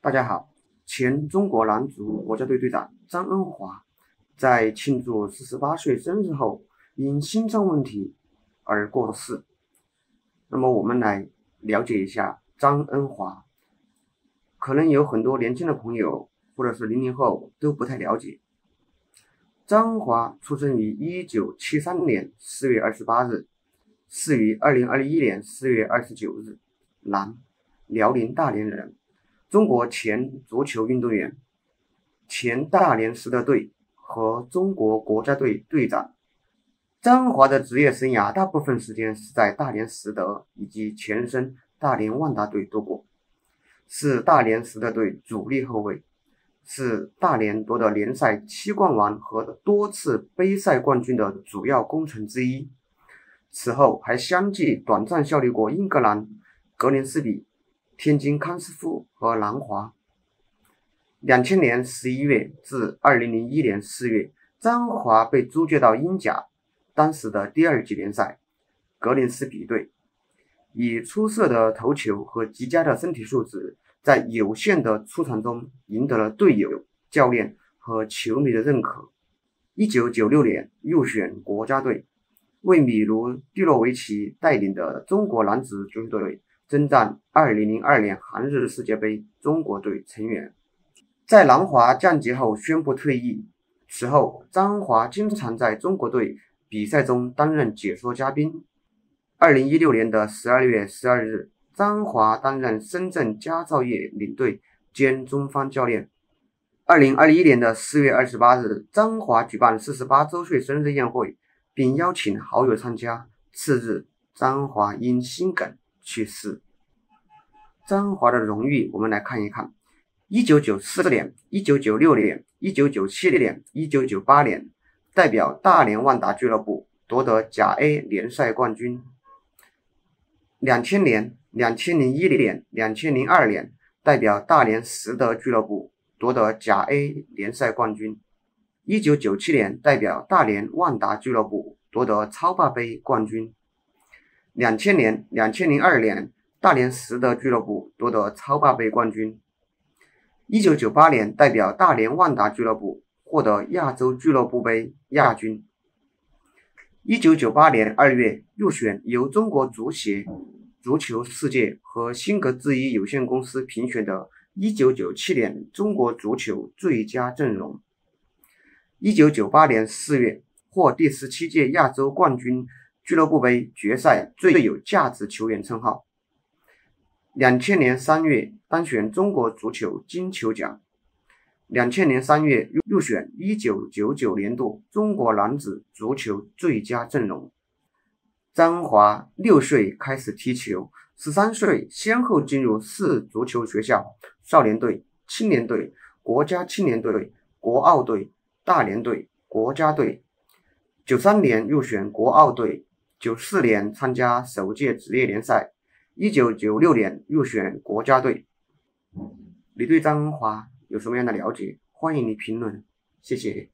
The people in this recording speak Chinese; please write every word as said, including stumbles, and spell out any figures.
大家好，前中国男足国家队队长张恩华在庆祝四十八岁生日后，因心脏问题而过世。那么我们来了解一下张恩华。可能有很多年轻的朋友或者是零零后都不太了解。张恩华出生于一九七三年四月二十八日，逝于二零二一年四月二十九日，男，辽宁大连人，中国前足球运动员，前大连实德队和中国国家队队长。张恩华的职业生涯大部分时间是在大连实德以及前身大连万达队度过，是大连实德队主力后卫，是大连夺得联赛七冠王和多次杯赛冠军的主要功臣之一。此后还相继短暂效力过英格兰、格林斯比、天津康师傅和南华。两千年十一月至二零零一年四月，张恩华被租借到英甲，当时的第二级联赛格林斯比队，以出色的头球和极佳的身体素质，在有限的出场中赢得了队友、教练和球迷的认可。一九九六年入选国家队，为米卢蒂诺维奇带领的中国男子足球队征战二零零二年韩日世界杯中国队成员。在南华降级后宣布退役，此后张恩华经常在中国队比赛中担任解说嘉宾。二零一六年的十二月十二日，张恩华担任深圳佳兆业领队兼中方教练。二零二一年的四月二十八日，张恩华举办四十八周岁生日宴会，并邀请好友参加。次日，张恩华因心梗去世。张恩华的荣誉我们来看一看。一九九四年、一九九六年、一九九七年、一九九八年代表大连万达俱乐部夺得甲 A 联赛冠军。两千年、两千零一年、两千零二年代表大连实德俱乐部夺得甲 A 联赛冠军。一九九七年代表大连万达俱乐部夺得超霸杯冠军。两千年、两千零二年大连实德俱乐部夺得超霸杯冠军。一九九八年代表大连万达俱乐部获得亚洲俱乐部杯亚军。一九九八年二月入选由中国足协、足球世界和辛格制衣有限公司评选的一九九七年中国足球最佳阵容。一九九八年四月获第十七届亚洲冠军俱乐部杯决赛最有价值球员称号。两千年三月当选中国足球金球奖。两千年三月入选一九九九年度中国男子足球最佳阵容。张恩华六岁开始踢球，十三岁先后进入市足球学校、少年队、青年队、国家青年队、国奥队、大连队、国家队。九三年入选国奥队，九四年参加首届职业联赛，一九九六年入选国家队。你对张恩华有什么样的了解？欢迎你评论，谢谢。